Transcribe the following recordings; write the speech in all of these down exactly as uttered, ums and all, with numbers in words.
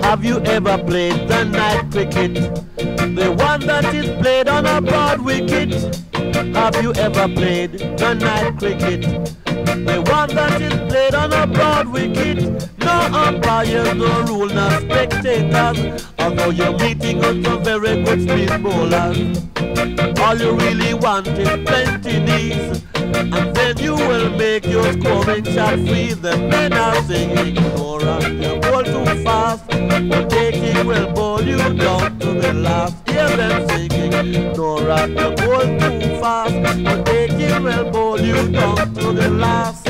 Have you ever played the night cricket? The one that is played on a broad wicket. Have you ever played the night cricket? The one that is played on a broad wicket. No umpires, no rule, no spectators. Although you're meeting on some very good spin bowlers. All you really want is plenty knees, and then you will make your scoring shot free. The men are singing, Nora, you bowl too fast, but taking will bowl you down to the last. Hear them singing, Nora, you bowl too fast, but taking will bowl you down to the last.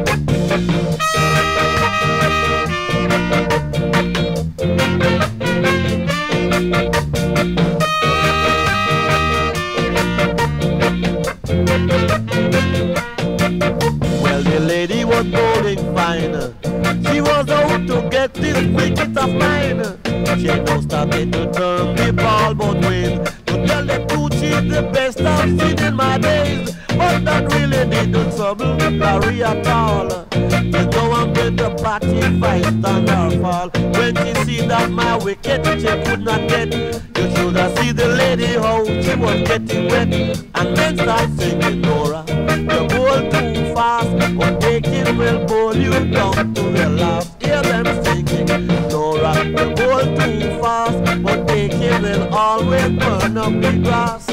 Well, the lady was bowling fine. She was out to get this wicket of mine. She now started to turn the ball both ways. To tell the truth, she's the best I've seen in my days. But that really didn't trouble Larry at all. There's no one going to party if I stand or fall. When she see that my wicket she could not get, you should have seen the lady how she was getting wet. And then start singing, Nora, you bowl too fast, but taking will bowl you down to the last. Hear them singing, Nora, you bowl too fast, but taking will always burn up the grass.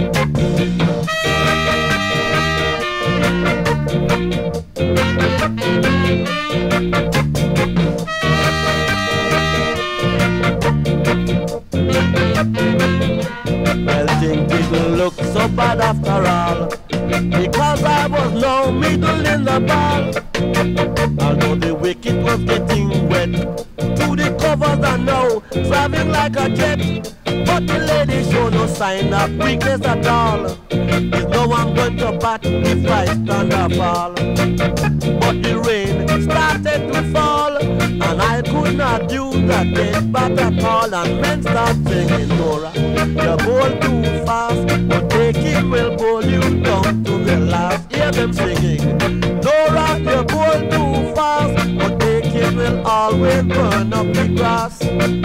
Well, things didn't look so bad after all, because I was no middle in the ball. Although the wicket was getting wet, to the covers I know, traveling like a jet. But the lady showed no sign of weakness at all. There's no one going to bat if I stand or fall. But the rain started to fall, and I could not use that dead bat at all. And men start singing, Nora, you bowl too fast, but taking will bowl you down to the last. Hear them singing, Nora, you bowl too fast, but taking will always burn up the grass.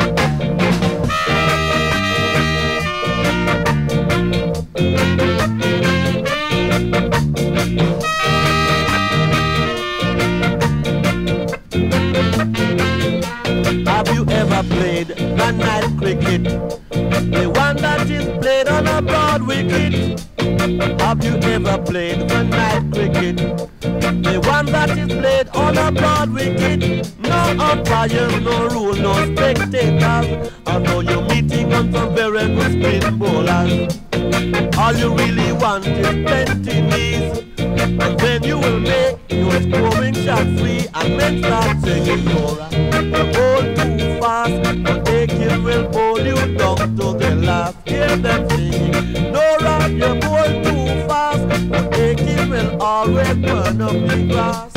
Have you ever played the night cricket? The one that is played on a broad wicket. Have you ever played the night cricket? The one that is played on a broad wicket. No umpires, no rule, no spectators. Although you're meeting on some very good spin bowlers. All you really want is plenty knees, and then you will make your scoring shot free. And men start singing, Nora, you bowl too fast, but taking will bowl you down to the last. Hear them singing, Nora, you bowl too fast, but taking will always burn up the grass.